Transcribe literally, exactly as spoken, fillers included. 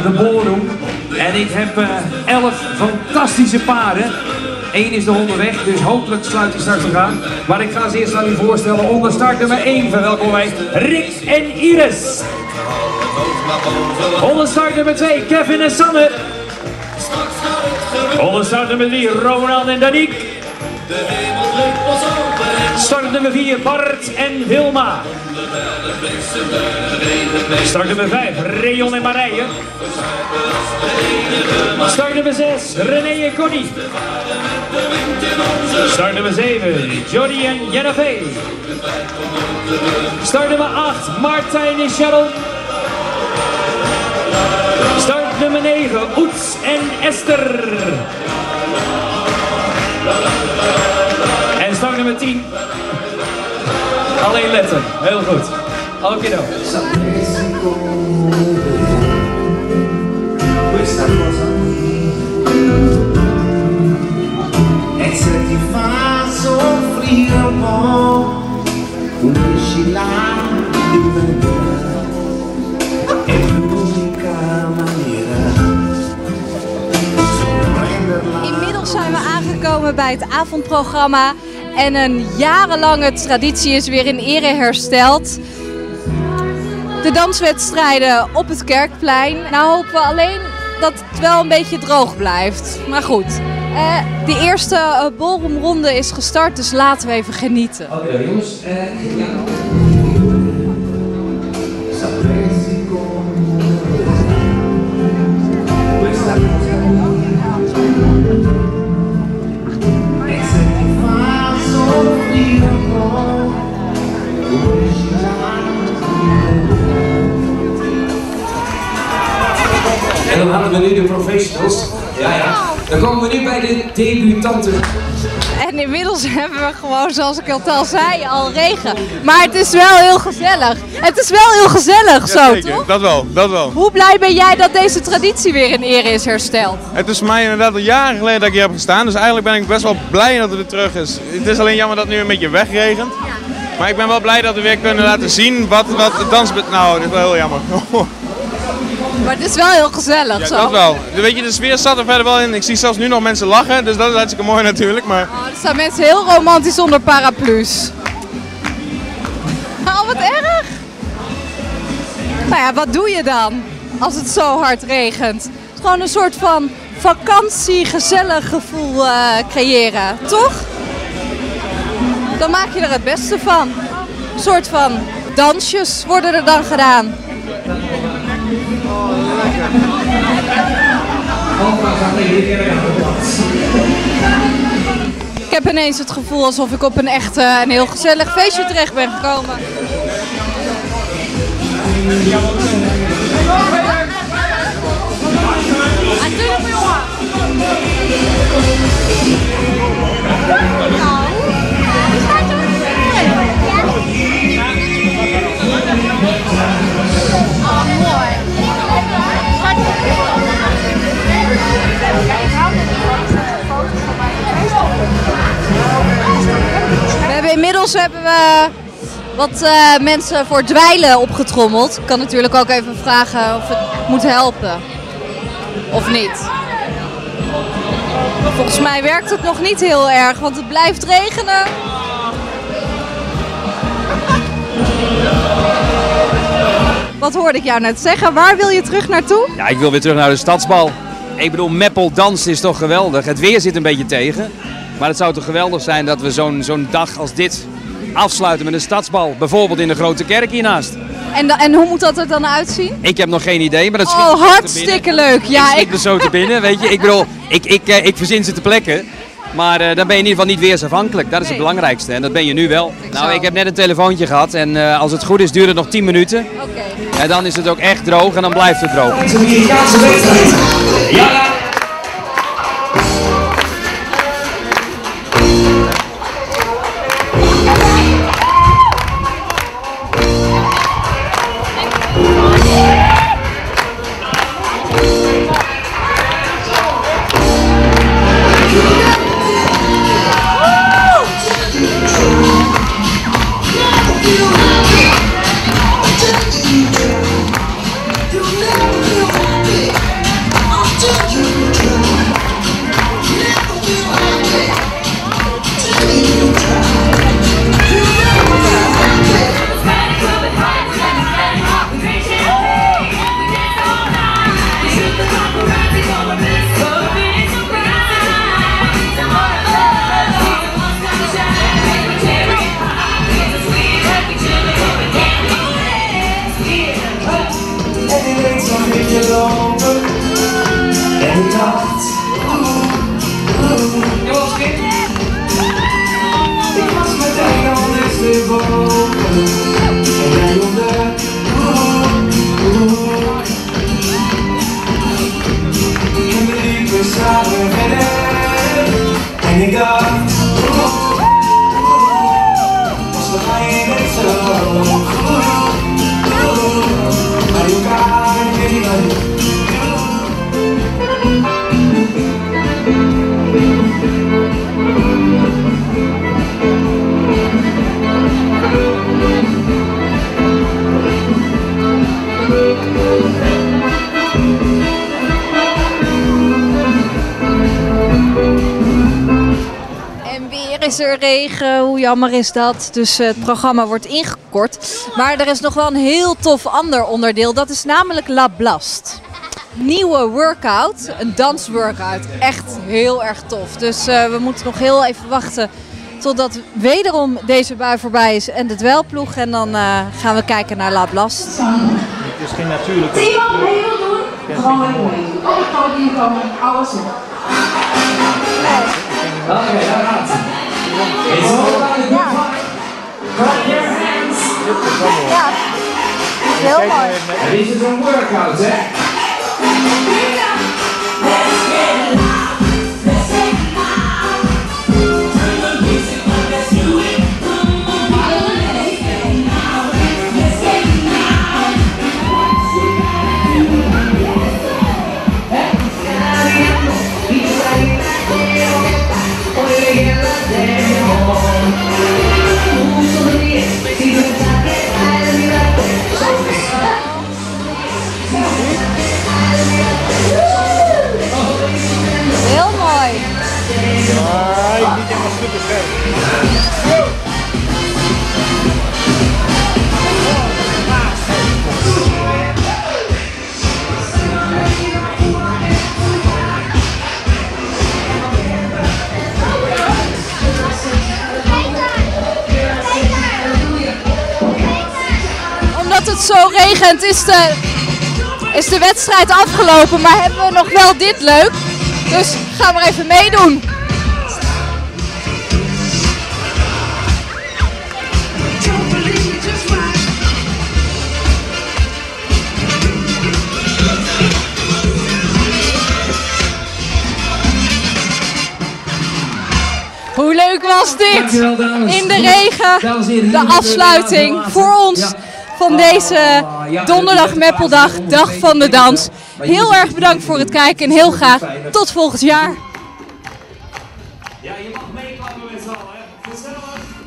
de ballroom. En ik heb uh, elf fantastische paarden. Eén is nog onderweg, dus hopelijk sluit hij straks nog aan. Maar ik ga ze eerst aan u voorstellen. Onder start nummer één verwelkom wij Rick en Iris. Onder start nummer twee Kevin en Sanne. Onder start nummer drie Ronald en Danique. Start nummer vier Bart en Wilma. Start nummer vijf Reon en Marije. Start nummer zes René en Connie. Start nummer zeven Jody en Jennifer. Start nummer acht Martijn en Sharon. Start nummer negen Oets en Esther. En start nummer tien. Alleen letten, heel goed. Oké dan. Questa cosa e se ti fa soffrire un po', uniscila di vedere, è l'unica maniera. Inmiddels zijn we aangekomen bij het avondprogramma en een jarenlange traditie is weer in ere hersteld. De danswedstrijden op het Kerkplein. Nou hopen we alleen dat het wel een beetje droog blijft. Maar goed, eh, de eerste uh, ballroomronde is gestart, dus laten we even genieten. Oké okay, jongens, uh, ja. En dan hadden we nu de professionals. Ja, ja. Dan komen we nu bij de debutanten. En inmiddels hebben we gewoon, zoals ik al zei, al regen. Maar het is wel heel gezellig. Het is wel heel gezellig zo, ja, toch? Dat wel, dat wel. Hoe blij ben jij dat deze traditie weer in ere is hersteld? Het is voor mij inderdaad al jaren geleden dat ik hier heb gestaan. Dus eigenlijk ben ik best wel blij dat het weer terug is. Het is alleen jammer dat het nu een beetje wegregent. Maar ik ben wel blij dat we weer kunnen laten zien wat, wat de dans... Nou, dit is wel heel jammer. Maar het is wel heel gezellig Ja, zo. dat wel. Weet je, de sfeer zat er verder wel in. Ik zie zelfs nu nog mensen lachen, dus dat is hartstikke mooi natuurlijk. Maar... Oh, er staan mensen heel romantisch onder paraplu's. Oh, wat erg! Nou ja, wat doe je dan als het zo hard regent? Het is gewoon een soort van vakantie, gezellig gevoel uh, creëren, toch? Dan maak je er het beste van. Een soort van dansjes worden er dan gedaan. Ik heb ineens het gevoel alsof ik op een echt uh, een heel gezellig feestje terecht ben gekomen. Inmiddels hebben we wat uh, mensen voor dweilen opgetrommeld. Ik kan natuurlijk ook even vragen of het moet helpen. Of niet. Volgens mij werkt het nog niet heel erg, want het blijft regenen. Wat hoorde ik jou net zeggen? Waar wil je terug naartoe? Ja, ik wil weer terug naar de stadsbal. Ik bedoel, Meppel dansen is toch geweldig. Het weer zit een beetje tegen. Maar het zou toch geweldig zijn dat we zo'n zo'n dag als dit afsluiten met een stadsbal. Bijvoorbeeld in de grote kerk hiernaast. En, en hoe moet dat er dan uitzien? Ik heb nog geen idee, maar dat schiet Oh, hartstikke leuk. Ja, ik schiet me zo te binnen, weet je. Ik bedoel, ik, ik, ik, ik verzin ze te plekken. Maar uh, dan ben je in ieder geval niet weersafhankelijk. Dat is nee. het belangrijkste en dat ben je nu wel. Ik nou, zo. ik heb net een telefoontje gehad en uh, als het goed is duurt het nog tien minuten. Oké. Okay. En dan is het ook echt droog en dan blijft het droog. Ja. You and you go. So I ain't so. Are you got anybody? Is er regen, hoe jammer is dat? Dus uh, het programma wordt ingekort. Maar er is nog wel een heel tof ander onderdeel. Dat is namelijk La Blast. Nieuwe workout, een dansworkout. Echt heel erg tof. Dus uh, we moeten nog heel even wachten totdat wederom deze bui voorbij is en de dwelploeg. En dan uh, gaan we kijken naar La Blast. Het is geen natuurlijke... Als iemand mee wil doen, gewoon mee. Op het podium komen, alles op. Oké, okay, daar gaat het. It's all about the good luck. Clap your hands. Ja, heel mooi. Dit is een workout, hè? Heel mooi. Ja, niet helemaal super scherp. Omdat het zo regent is de, is de wedstrijd afgelopen, maar hebben we nog wel dit leuk. Dus gaan we even meedoen. Hoe leuk was dit? In de regen, de afsluiting voor ons van deze donderdag Meppeldag, dag van de dans. Heel erg bedankt voor het kijken en heel graag tot volgend jaar. Ja, je mag meeklappen met z'n allen. Gezellig.